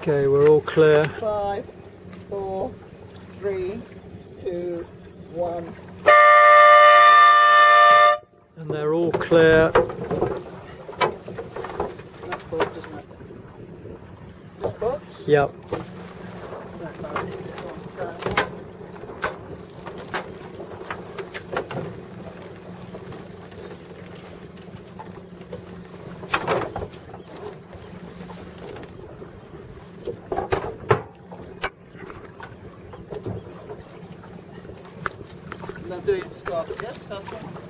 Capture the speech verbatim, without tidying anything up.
Okay, we're all clear. Five, four, three, two, one. And they're all clear. That's box, isn't it? This box? Yep. Now do it start. Yes, first one.